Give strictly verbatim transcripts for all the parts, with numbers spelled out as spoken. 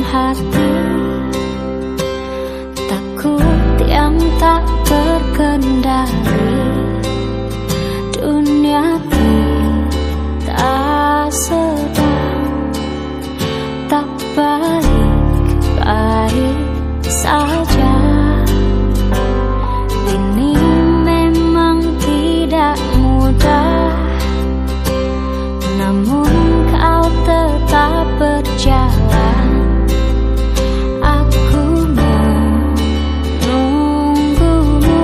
hati, takut yang tak terkendali. Dunia kita sedang tak baik-baik saja. Ini memang tidak mudah, namun kau tetap berjalan. Aku menunggumu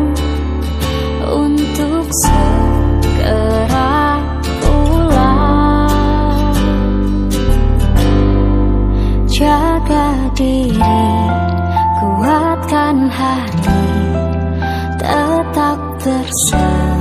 untuk segera pulang. Jaga diri, kuatkan hati, tetap tersenyum.